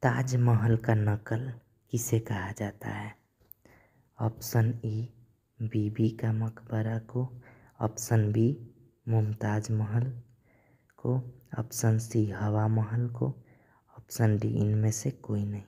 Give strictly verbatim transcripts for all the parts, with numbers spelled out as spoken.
ताजमहल का नकल किसे कहा जाता है? ऑप्शन ए बीबी का मकबरा को, ऑप्शन बी मुमताज महल को, ऑप्शन सी हवा महल को, ऑप्शन डी इनमें से कोई नहीं।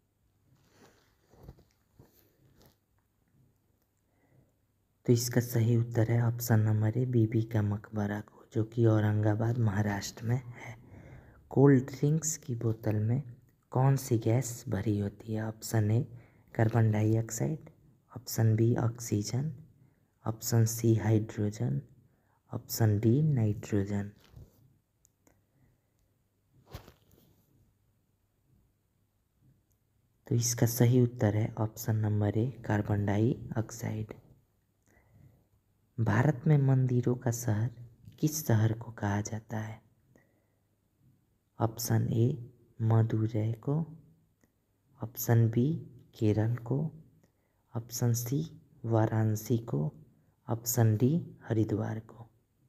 तो इसका सही उत्तर है ऑप्शन नंबर ए बीबी का मकबरा को, जो कि औरंगाबाद महाराष्ट्र में है। कोल्ड ड्रिंक्स की बोतल में कौन सी गैस भरी होती है? Option A carbon dioxide, option B oxygen, option C hydrogen, option D nitrogen. तो इसका सही उत्तर है option number A carbon dioxide. Bharat में मंदिरों का शहर किस शहर को कहा जाता है? ऑप्शन ए मदुरै को, ऑप्शन बी केरल को, ऑप्शन सी वाराणसी को, ऑप्शन डी हरिद्वार को।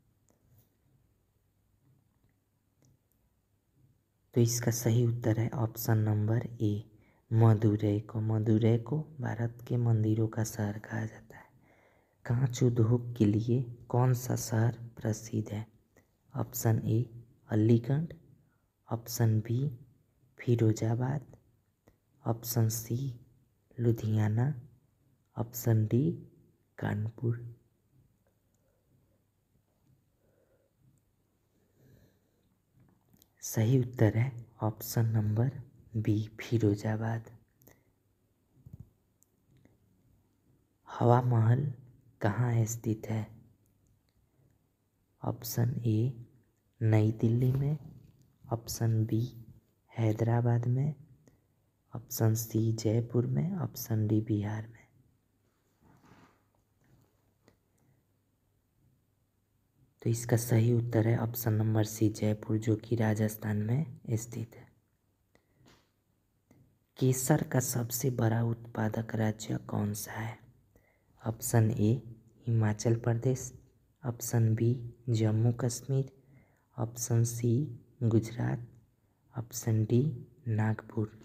तो इसका सही उत्तर है ऑप्शन नंबर ए मदुरै को। मदुरै को भारत के मंदिरों का शहर कहा जाता है। कांच उद्योग के लिए कौन सा शहर प्रसिद्ध है? Option A Aligarh, option B Firozabad, option C Ludhiana, option D Kanpur. सही उत्तर है ऑप्शन नंबर बी फिरोजाबाद। हवा महल कहाँ स्थित है? ऑप्शन ए नई दिल्ली में, ऑप्शन बी हैदराबाद में, ऑप्शन सी जयपुर में, ऑप्शन डी बिहार में। तो इसका सही उत्तर है ऑप्शन नंबर सी जयपुर, जो कि राजस्थान में स्थित है। केसर का सबसे बड़ा उत्पादक राज्य कौन सा है? Option A Himachal Pradesh, option B Jammu Kashmir, option C Gujarat, option D Nagpur.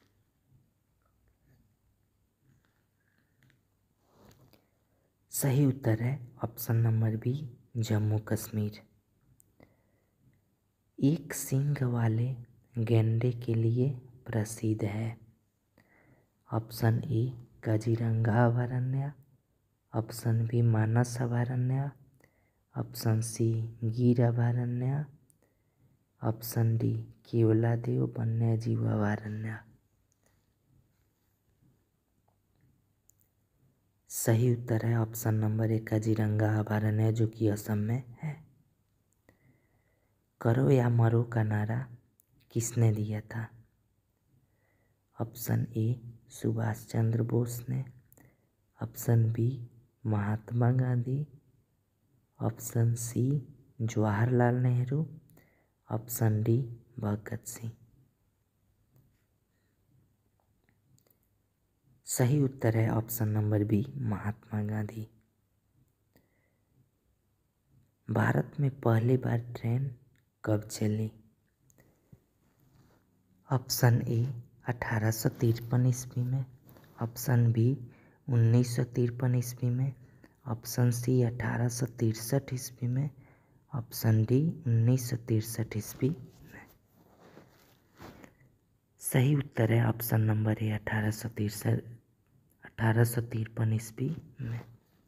सही उत्तर है option number B Jammu Kashmir. एक सींग वाले गैंडे के लिए प्रसिद्ध है। ऑप्शन ए काजीरंगा अभयारण्य, ऑप्शन बी मानस अभयारण्य, ऑप्शन सी गिर अभयारण्य, ऑप्शन डी केवलादेव वन्यजीव अभयारण्य। सही उत्तर है ऑप्शन नंबर एक काजीरंगा अभयारण्य, जो कि असम में है। करो या मरो का नारा किसने दिया था? ऑप्शन ए सुभाष चंद्र बोस ने, option B Mahatma Gandhi, option C Jawaharlal Nehru, option D Bhagat Singh. सही उत्तर है option number B Mahatma Gandhi. Bharat में पहली बार ट्रेन कब चली? ऑप्शन ए अठारह सौ तिरपन ईस्वी में, ऑप्शन बी उन्नीस सौ तिरपन ईस्वी में, ऑप्शन सी अठारह सौ तिरसठ ईस्वी में, ऑप्शन डी उन्नीस सौ तिरसठ ईस्वी में। सही उत्तर है ऑप्शन नंबर ए अठारह सौ तिरसठ अठारह सौ तिरपन ईस्वी में।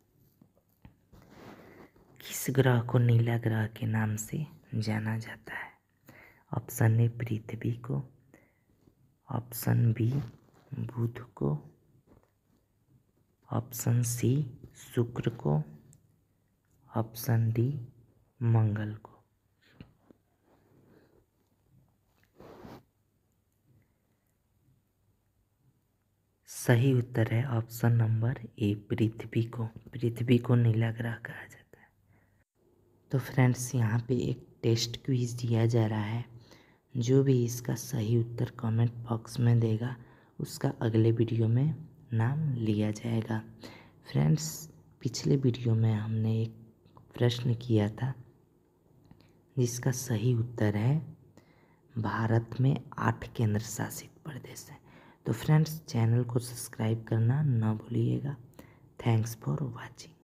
किस ग्रह को नीला ग्रह के नाम से जाना जाता है? ऑप्शन ए पृथ्वी को, ऑप्शन बी बुध को, ऑप्शन सी शुक्र को, ऑप्शन डी मंगल को। सही उत्तर है ऑप्शन नंबर ए पृथ्वी को। पृथ्वी को नीला ग्रह कहा जाता है। तो फ्रेंड्स, यहाँ पे एक टेस्ट क्विज दिया जा रहा है। जो भी इसका सही उत्तर कमेंट बॉक्स में देगा, उसका अगले वीडियो में नाम लिया जाएगा। फ्रेंड्स, पिछले वीडियो में हमने एक प्रश्न किया था जिसका सही उत्तर है भारत में आठ केंद्र शासित प्रदेश। प्रदेश है। तो फ्रेंड्स, चैनल को सब्सक्राइब करना ना भूलिएगा। Thanks for watching.